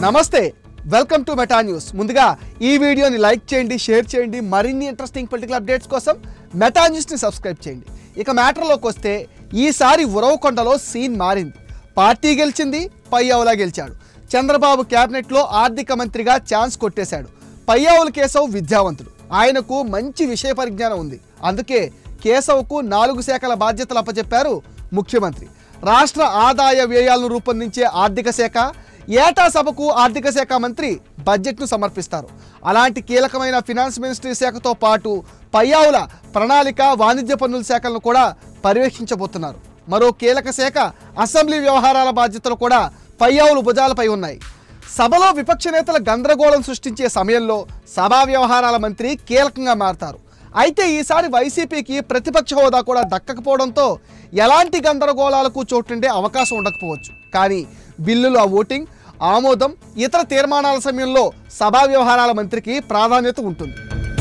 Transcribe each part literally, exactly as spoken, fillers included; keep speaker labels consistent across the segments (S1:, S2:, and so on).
S1: నమస్తే welcome to meta news. ముందుగా ఈ వీడియోని లైక్ చేయండి, షేర్ చేయండి. మరిన్ని ఇంట్రెస్టింగ్ పొలిటికల్ అప్డేట్స్ కోసం మెటా న్యూస్ని సబ్స్క్రైబ్ చేయండి. ఇక మ్యాటర్లోకి వస్తే ఈసారి ఉరవకొండలో సీన్ మారింది. పార్టీ గెలిచింది, పయ్యావులా గెలిచాడు. చంద్రబాబు క్యాబినెట్లో ఆర్థిక మంత్రిగా ఛాన్స్ కొట్టేశాడు. పయ్యావుల కేశవ్ విద్యావంతుడు, ఆయనకు మంచి విషయ పరిజ్ఞానం ఉంది. అందుకే కేశవ్కు నాలుగు శాఖల బాధ్యతలు అప్పచెప్పారు ముఖ్యమంత్రి. రాష్ట్ర ఆదాయ వ్యయాలను రూపొందించే ఆర్థిక శాఖ, ఏటా సభకు ఆర్థిక శాఖ మంత్రి బడ్జెట్ను సమర్పిస్తారు. అలాంటి కీలకమైన ఫినాన్స్ మినిస్ట్రీ శాఖతో పాటు పయ్యావుల ప్రణాళిక, వాణిజ్య పన్నుల శాఖలను కూడా పర్యవేక్షించబోతున్నారు. మరో కీలక శాఖ అసెంబ్లీ వ్యవహారాల బాధ్యతలు కూడా పయ్యావుల భుజాలపై ఉన్నాయి. సభలో విపక్ష నేతల గందరగోళం సృష్టించే సమయంలో సభా వ్యవహారాల మంత్రి కీలకంగా మారతారు. అయితే ఈసారి వైసీపీకి ప్రతిపక్ష హోదా కూడా దక్కకపోవడంతో ఎలాంటి గందరగోళాలకు చోటుండే అవకాశం ఉండకపోవచ్చు. కానీ బిల్లుల ఓటింగ్, ఆమోదం, ఇతర తీర్మానాల సమయంలో సభా వ్యవహారాల మంత్రికి ప్రాధాన్యత ఉంటుంది.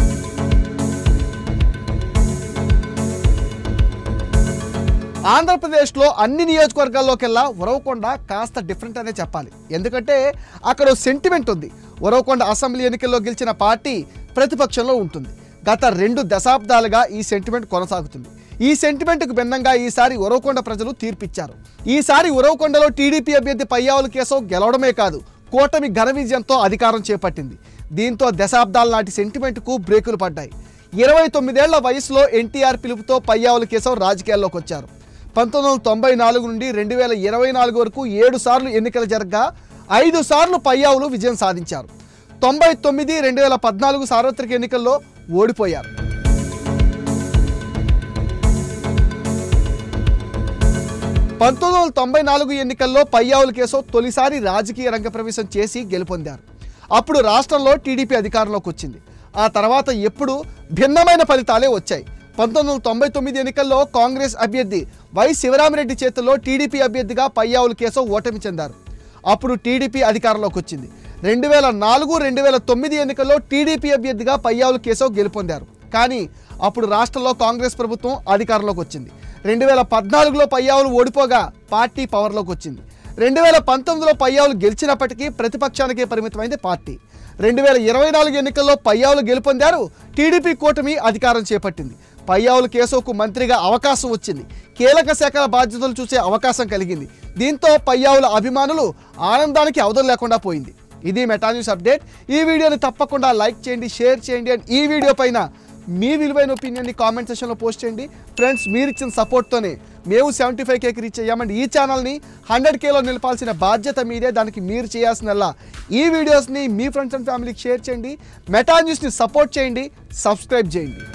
S1: ఆంధ్రప్రదేశ్లో అన్ని నియోజకవర్గాల్లోకెల్లా ఉరవకొండ కాస్త డిఫరెంట్ అనే చెప్పాలి. ఎందుకంటే అక్కడ సెంటిమెంట్ ఉంది. ఉరవకొండ అసెంబ్లీ ఎన్నికల్లో గెలిచిన పార్టీ ప్రతిపక్షంలో ఉంటుంది. గత రెండు దశాబ్దాలుగా ఈ సెంటిమెంట్ కొనసాగుతుంది. ఈ సెంటిమెంట్కు భిన్నంగా ఈసారి ఉరవకొండ ప్రజలు తీర్పిచ్చారు. ఈసారి ఉరవకొండలో టీడీపీ అభ్యర్థి పయ్యావుల కేశవ్ గెలవడమే కాదు, కూటమి ఘన విజయంతో అధికారం చేపట్టింది. దీంతో దశాబ్దాల నాటి సెంటిమెంట్కు బ్రేకులు పడ్డాయి. ఇరవై తొమ్మిదేళ్ల వయసులో ఎన్టీఆర్ పిలుపుతో పయ్యావుల కేశవ్ రాజకీయాల్లోకి వచ్చారు. పంతొమ్మిది వందల తొంభై నాలుగు నుండి రెండు వేల ఇరవై నాలుగు వరకు ఏడు సార్లు ఎన్నికలు జరగగా ఐదు సార్లు పయ్యావులు విజయం సాధించారు. తొంభై తొమ్మిది రెండు వేల పద్నాలుగు సార్వత్రిక ఎన్నికల్లో ఓడిపోయారు. పంతొమ్మిది వందల తొంభై నాలుగు ఎన్నికల్లో పయ్యావుల కేశవ్ తొలిసారి రాజకీయ రంగ ప్రవేశం చేసి గెలుపొందారు. అప్పుడు రాష్ట్రంలో టీడీపీ అధికారంలోకి వచ్చింది. ఆ తర్వాత ఎప్పుడు భిన్నమైన ఫలితాలే వచ్చాయి. పంతొమ్మిది వందల తొంభై తొమ్మిది ఎన్నికల్లో కాంగ్రెస్ అభ్యర్థి వై శివరామిరెడ్డి చేతుల్లో టీడీపీ అభ్యర్థిగా పయ్యావుల కేశవ్ ఓటమి చెందారు. అప్పుడు టీడీపీ అధికారంలోకి వచ్చింది. రెండు వేల నాలుగు రెండు వేల తొమ్మిది ఎన్నికల్లో టీడీపీ అభ్యర్థిగా పయ్యావుల కేశవ్ గెలుపొందారు. కానీ అప్పుడు రాష్ట్రంలో కాంగ్రెస్ ప్రభుత్వం అధికారంలోకి వచ్చింది. రెండు వేల పద్నాలుగులో పయ్యావులు ఓడిపోగా పార్టీ పవర్లోకి వచ్చింది. రెండు వేల పంతొమ్మిదిలో పయ్యావులు గెలిచినప్పటికీ ప్రతిపక్షానికే పరిమితమైంది పార్టీ. రెండు వేల ఇరవై నాలుగు ఎన్నికల్లో పయ్యావులు గెలుపొందారు. టీడీపీ కూటమి అధికారం చేపట్టింది. పయ్యావుల కేశవ్కు మంత్రిగా అవకాశం వచ్చింది. కీలక శాఖల బాధ్యతలు చూసే అవకాశం కలిగింది. దీంతో పయ్యావుల అభిమానులు ఆనందానికి అవధులు లేకుండా పోయింది. ఇది మెటా న్యూస్ అప్డేట్. ఈ వీడియోని తప్పకుండా లైక్ చేయండి, షేర్ చేయండి. అండ్ ఈ వీడియో పైన మీ విలువైన ఒపీనియన్ని కామెంట్ సెక్షన్లో పోస్ట్ చేయండి. ఫ్రెండ్స్, మీరు ఇచ్చిన సపోర్ట్తోనే మేము సెవెంటీ ఫైవ్ కేకి రీచ్ అయ్యామండి. ఈ ఛానల్ని హండ్రెడ్ కేలో నిలపాల్సిన బాధ్యత మీదే. దానికి మీరు చేయాల్సినల్లా ఈ వీడియోస్ని మీ ఫ్రెండ్స్ అండ్ ఫ్యామిలీకి షేర్ చేయండి. మెటా న్యూస్ని సపోర్ట్ చేయండి, సబ్స్క్రైబ్ చేయండి.